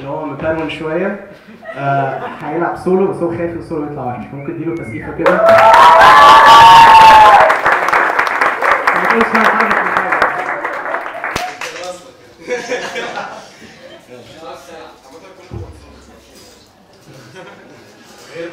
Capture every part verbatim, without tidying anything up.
ان هو مبرون شويه. آه هيلعب سولو بس هو خايف السولو يطلع وحش، ممكن اديله تسقيفه كده. ما تقولش اسمها حاجه في حاجه. غير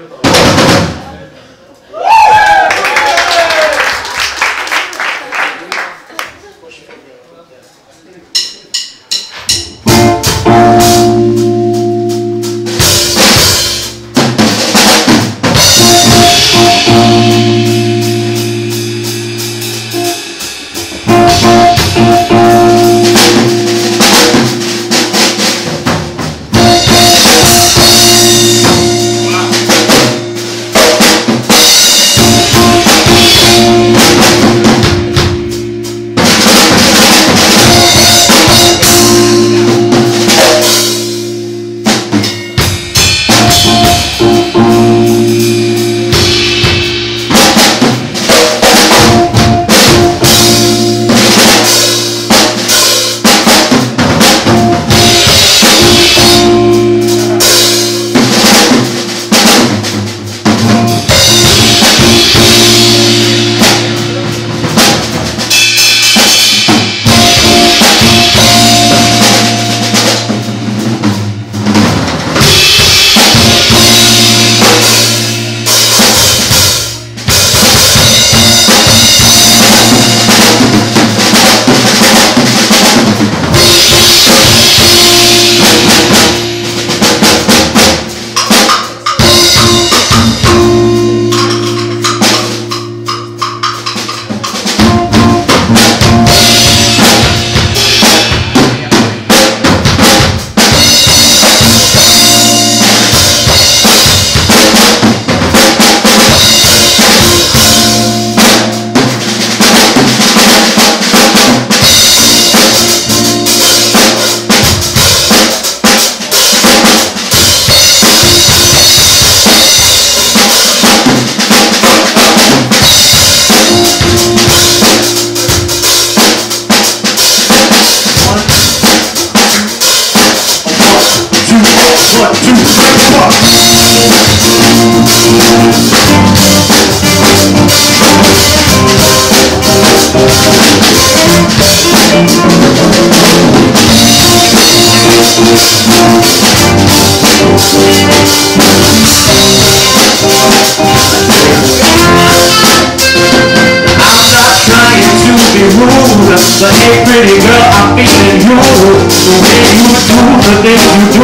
But hey pretty girl, I'm feeling you. The way you do the things you do.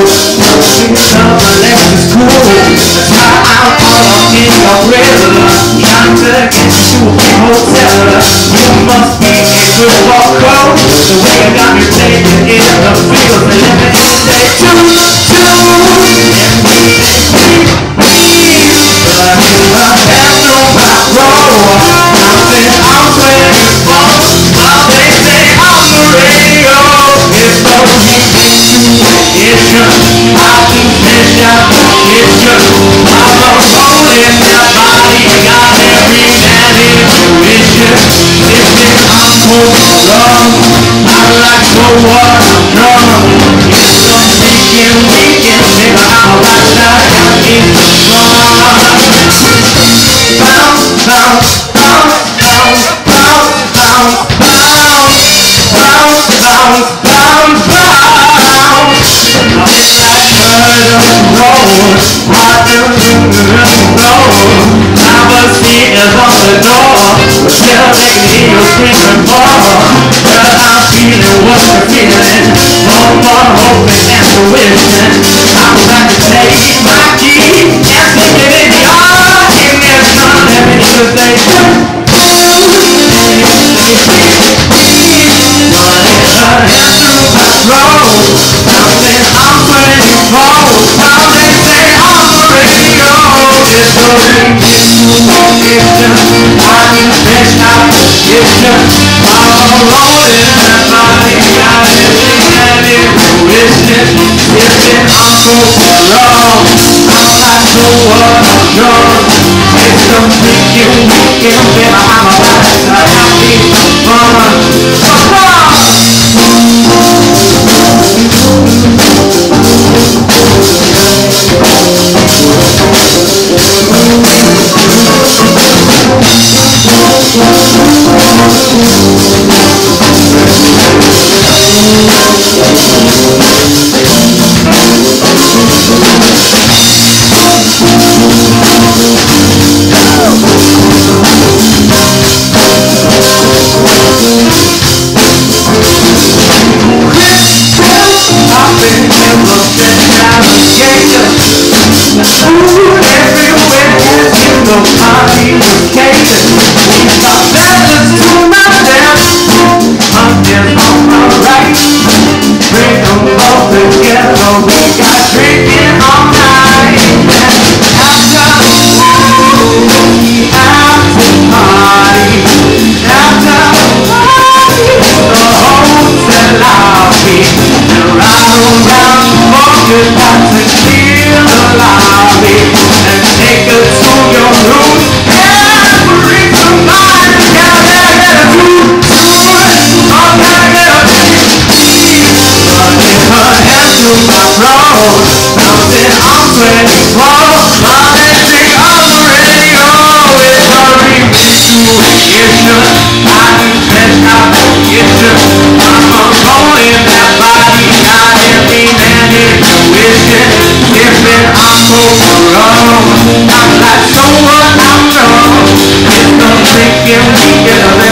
Summer left is cool. That's why I'm all in your grill. Trying to get to a hotel. You must be a good walker. The way you got me playing in the field. And let me say choo choo. And we say we we. But you have no back row. I'm saying I'm playing ball. They say on the radio, it's no intuition. I do vision, it's true. I'm a rolling that body, got every man intuition. Listen, I'm cold wrong. I like the water drum. It's some thinking we can sing how I like it strong. Bounce, bounce, bounce, bounce, bounce, bounce. Bounce, bounce, bounce, bounce. It's like murder road. I do know. Our seat is on the door. Still they can hear you screaming more. Girl, I'm feeling what you're feeling. No more hoping and wishing. I'm about to take my key and stick it in your in this sun. Let me just say something I'm pretty cold. Now they say on the radio, it's no intuition. I need fish out, it's just I'm alone in that body. Got everything that intuition. Listen, I'm so wrong. I'm like the water drum. It's something you can feel. I'm about to have me some fun. Come on! I'm like, so what I'm wrong. It's gonna take you, we get